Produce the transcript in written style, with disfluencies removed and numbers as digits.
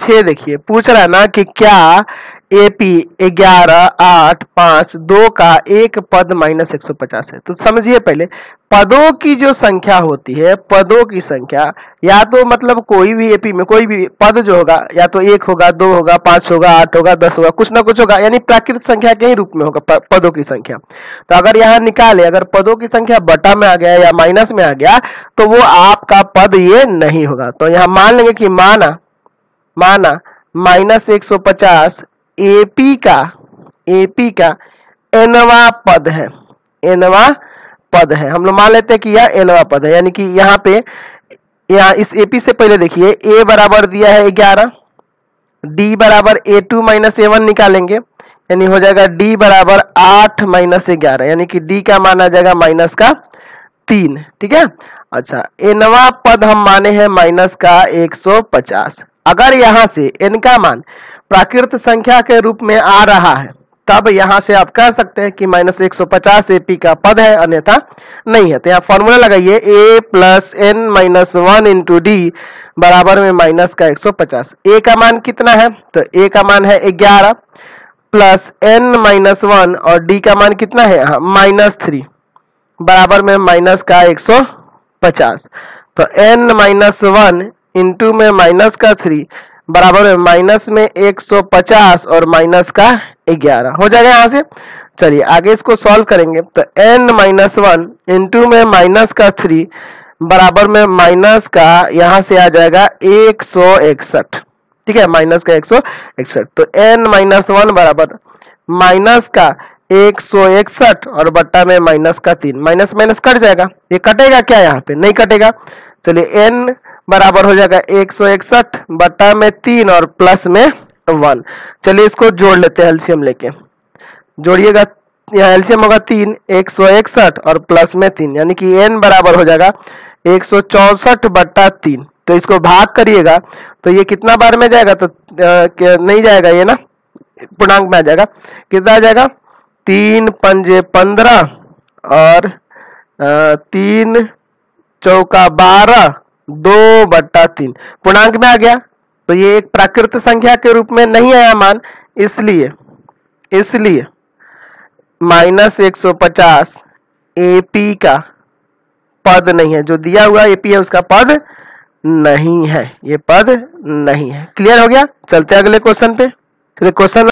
6 देखिए, पूछ रहा है ना कि क्या AP 11, 8, 5, 2 का एक पद माइनस 150 है। तो समझिए पहले, पदों की जो संख्या होती है, पदों की संख्या या तो मतलब कोई भी AP में कोई भी पद जो होगा या तो 1 होगा, 2 होगा, 5 होगा, 8 होगा, 10 होगा, कुछ ना कुछ होगा, यानी प्राकृत संख्या के ही रूप में होगा पदों की संख्या। तो अगर यहाँ निकाले, अगर पदों की संख्या बटा में आ गया या माइनस में आ गया तो वो आपका पद ये नहीं होगा। तो यहाँ मान लेंगे कि माना माइनस 150 AP का nवा पद है, nवा पद है। हम लोग मान लेते हैं कि यह nवा पद है, यानी कि यहाँ पे इस AP से पहले देखिए A बराबर दिया है 11, D बराबर A2 माइनस A1 निकालेंगे, यानी हो जाएगा D बराबर 8 माइनस 11, यानी कि D का मान आ जाएगा माइनस का 3। ठीक है। अच्छा, nवा पद हम माने हैं माइनस का 150। अगर यहाँ से n का मान प्राकृत संख्या के रूप में आ रहा है तब यहाँ से आप कह सकते हैं कि माइनस 150 AP का पद है, अन्यथा नहीं है। तो यहाँ फॉर्मूला लगाइए, A plus n minus 1 into d बराबर में माइनस का 150। A का मान कितना है? तो A का मान है 11 प्लस n माइनस 1 और D का मान कितना है यहाँ माइनस 3 बराबर में माइनस का 150। तो n माइनस 1 इंटू में माइनस का 3 बराबर में माइनस में 150 और माइनस का 11 हो जाएगा यहाँ से। चलिए आगे इसको सॉल्व करेंगे। तो n माइनस 1 इंटू में माइनस का 3 बराबर में माइनस का यहाँ से आ जाएगा 161। ठीक है, माइनस का 161। तो n माइनस 1 बराबर माइनस का 161 और बट्टा में माइनस का 3। माइनस माइनस कट जाएगा, ये कटेगा क्या? यहाँ पे नहीं कटेगा। चलिए n बराबर हो जाएगा 161 बट्टा में 3 और प्लस में 1। चलिए इसको जोड़ लेते हैं, एलसीएम लेके जोड़िएगा। यहाँ एलसीएम होगा 3, 161 और प्लस में 3, यानी कि n बराबर हो जाएगा 164 बट्टा 3। तो इसको भाग करिएगा तो ये कितना बार में जाएगा? तो नहीं जाएगा, ये ना पूर्णांक में आ जाएगा। कितना आ जाएगा? 3 पंजे 15 और 3 चौका 12, 2 बट्टा 3 पूर्णांक में आ गया। तो ये एक प्राकृत संख्या के रूप में नहीं आया मान, इसलिए माइनस 150 AP का पद नहीं है। जो दिया हुआ AP है उसका पद नहीं है, ये पद नहीं है। क्लियर हो गया? चलते अगले क्वेश्चन पे। क्वेश्चन